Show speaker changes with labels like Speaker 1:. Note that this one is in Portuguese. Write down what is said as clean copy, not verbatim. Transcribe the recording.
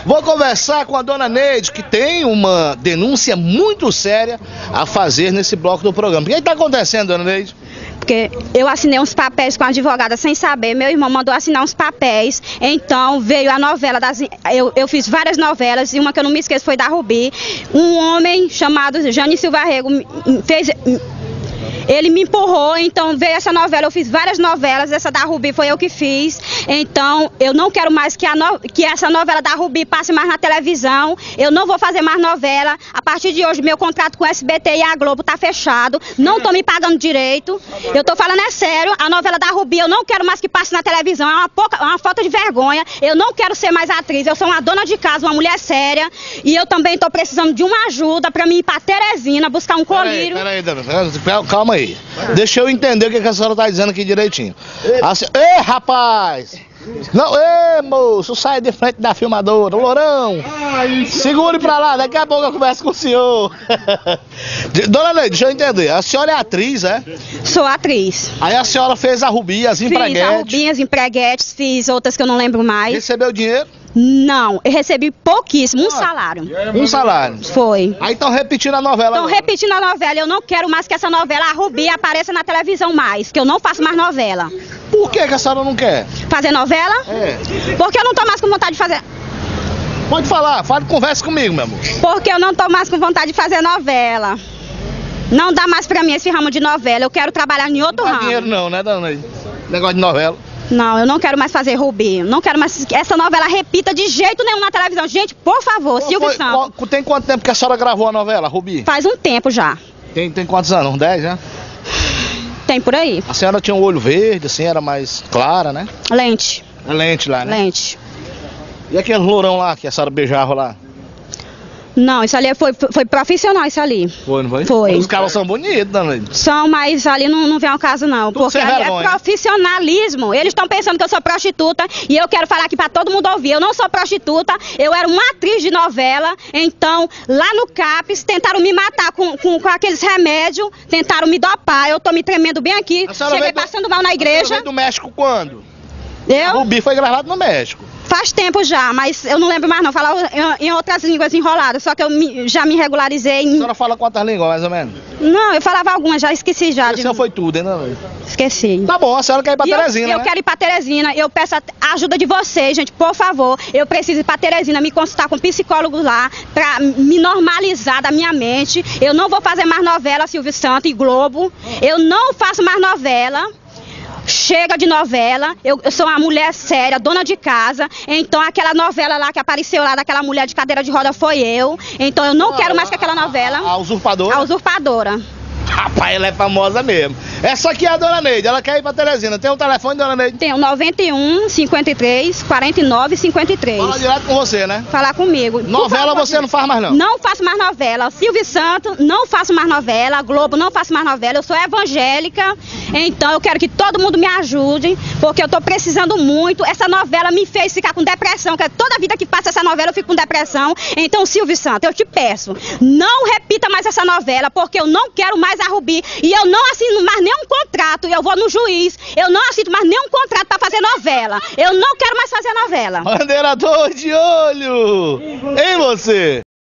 Speaker 1: Vou conversar com a dona Neide, que tem uma denúncia muito séria a fazer nesse bloco do programa. O que está acontecendo, dona Neide?
Speaker 2: Porque eu assinei uns papéis com a advogada sem saber, meu irmão mandou assinar uns papéis, então veio a novela, eu fiz várias novelas, e uma que eu não me esqueço foi da Rubi. Um homem chamado Jânio Silva Rego ele me empurrou, então veio essa novela, eu fiz várias novelas, essa da Rubi foi eu que fiz, então eu não quero mais que essa novela da Rubi passe mais na televisão, eu não vou fazer mais novela, a partir de hoje meu contrato com o SBT e a Globo tá fechado, não tô me pagando direito, eu tô falando sério, a novela da Rubi eu não quero mais que passe na televisão, é uma falta de vergonha, eu não quero ser mais atriz, eu sou uma dona de casa, uma mulher séria, e eu também tô precisando de uma ajuda pra mim ir pra Teresina, buscar um colírio.
Speaker 1: Peraí, calma aí. Deixa eu entender o que a senhora está dizendo aqui direitinho. Ei, rapaz! Não, ei, moço, sai de frente da filmadora, lourão! Segure pra lá, daqui a pouco eu converso com o senhor. Dona Neide, deixa eu entender. A senhora é atriz, é?
Speaker 2: Sou atriz.
Speaker 1: Aí a senhora fez a Rubi, as empreguetes.
Speaker 2: Fiz a Rubi, as empreguetes, fiz outras que eu não lembro mais.
Speaker 1: Recebeu dinheiro?
Speaker 2: Não, eu recebi pouquíssimo, um salário.
Speaker 1: Um salário?
Speaker 2: Foi.
Speaker 1: Aí estão repetindo a novela.
Speaker 2: Estão repetindo a novela, eu não quero mais que essa novela, a Rubi, apareça na televisão mais, que eu não faço mais novela.
Speaker 1: Por que a senhora não quer?
Speaker 2: Fazer novela?
Speaker 1: É.
Speaker 2: Porque eu não tô mais com vontade de fazer...
Speaker 1: Pode falar, conversa comigo, meu amor.
Speaker 2: Porque eu não tô mais com vontade de fazer novela. Não dá mais pra mim esse ramo de novela, eu quero trabalhar em outro ramo.
Speaker 1: Não dá dinheiro não, né, dona Neide? Negócio de novela.
Speaker 2: Não, eu não quero mais fazer Rubi. Não quero mais que essa novela repita de jeito nenhum na televisão. Gente, por favor, Silvio Santos.
Speaker 1: Tem quanto tempo que a senhora gravou a novela, Rubi?
Speaker 2: Faz um tempo já.
Speaker 1: Tem quantos anos? Uns 10, né?
Speaker 2: Tem por aí.
Speaker 1: A senhora tinha um olho verde, assim, era mais clara, né?
Speaker 2: Lente.
Speaker 1: É lente lá, né?
Speaker 2: Lente.
Speaker 1: E aquele lourão lá, que a senhora beijava lá?
Speaker 2: Não, isso ali foi profissional, isso ali.
Speaker 1: Foi, não foi?
Speaker 2: Foi.
Speaker 1: Os caras são bonitos, dona Neide.
Speaker 2: São, mas ali não vem ao caso, não.
Speaker 1: Tudo
Speaker 2: porque ali
Speaker 1: vergonha,
Speaker 2: é profissionalismo. Eles estão pensando que eu sou prostituta e eu quero falar aqui pra todo mundo ouvir. Eu não sou prostituta, eu era uma atriz de novela. Então, lá no CAPES, tentaram me matar com aqueles remédios, tentaram me dopar. Eu tô me tremendo bem aqui. Cheguei passando mal na igreja.
Speaker 1: Você veio do México quando?
Speaker 2: Eu?
Speaker 1: Rubi foi gravado no México.
Speaker 2: Faz tempo já, mas eu não lembro mais não, falar em outras línguas enroladas, só que eu já me regularizei.
Speaker 1: A senhora fala quantas línguas, mais ou menos?
Speaker 2: Não, eu falava algumas, já esqueci já.
Speaker 1: Isso foi tudo, hein, dona Neide?
Speaker 2: Esqueci.
Speaker 1: Tá bom, a senhora quer ir pra Teresina,
Speaker 2: Eu quero ir pra Teresina, eu peço a ajuda de vocês, gente, por favor. Eu preciso ir pra Teresina, me consultar com psicólogos lá, pra me normalizar da minha mente. Eu não vou fazer mais novela, Silvio Santos e Globo. Eu não faço mais novela. Chega de novela, eu sou uma mulher séria, dona de casa, então aquela novela lá que apareceu lá daquela mulher de cadeira de roda foi eu, então eu não quero mais que aquela novela.
Speaker 1: A usurpadora?
Speaker 2: A usurpadora.
Speaker 1: Rapaz, ela é famosa mesmo. Essa aqui é a dona Neide, ela quer ir pra Teresina. Tem um telefone, dona Neide?
Speaker 2: Tem o 91 53 49 53.
Speaker 1: Fala direto com você, né?
Speaker 2: Falar comigo.
Speaker 1: Novela você não faz mais não?
Speaker 2: Não faço mais novela. Silvio Santos, não faço mais novela. Globo, não faço mais novela. Eu sou evangélica, então eu quero que todo mundo me ajude, porque eu tô precisando muito. Essa novela me fez ficar com depressão, que toda vida que passa essa novela eu fico com depressão. Então, Silvio Santos, eu te peço, não repita mais essa novela, porque eu não quero mais a Rubi, e eu não assino mais nenhum contrato, eu vou no juiz, eu não assino mais nenhum contrato para fazer novela, eu não quero mais fazer novela.
Speaker 1: Bandeirador de olho em você.